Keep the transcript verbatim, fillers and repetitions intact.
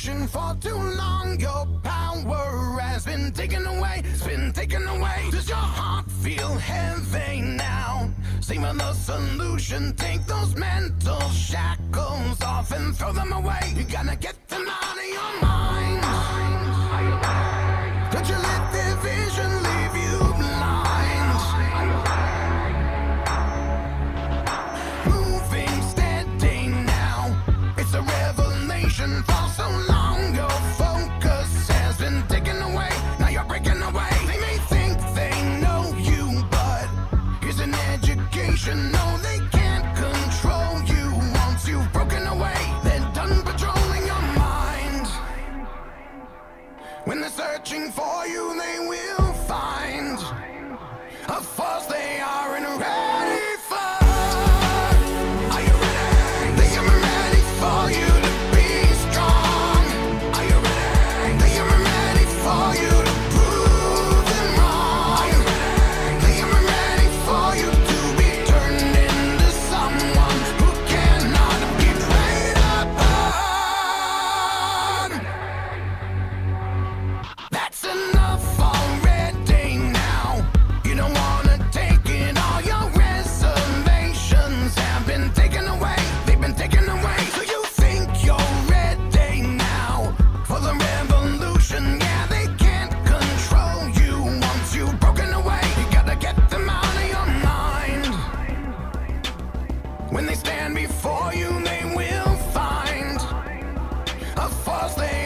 revolution for too long. Your power has been taken away, it's been taken away. Does your heart feel heavy now? Savor the solution, take those mental shackles off and throw them away. You gotta get them out of your mind. Don't you let their vision leave you blind. Moving steady now, it's a revelation. For so long your focus has been taken away, now you're breaking away. They may think they know you, but here's an education. No, they can't control you once you've broken away. They're done patrolling your mind. When they're searching for you, they will find a force they aren't ready for. Are you ready? They are ready for you to be strong. Are you ready? They are ready for you to prove them wrong. Are you ready? They are ready for you to be turned into someone who cannot be preyed upon. That's enough already now. You don't wanna take it all. Your reservations have been taken away, they've been taken away. So you think you're ready now for the revolution? Yeah, they can't control you once you've broken away. You gotta get them out of your mind. When they stand before you, they will find a force they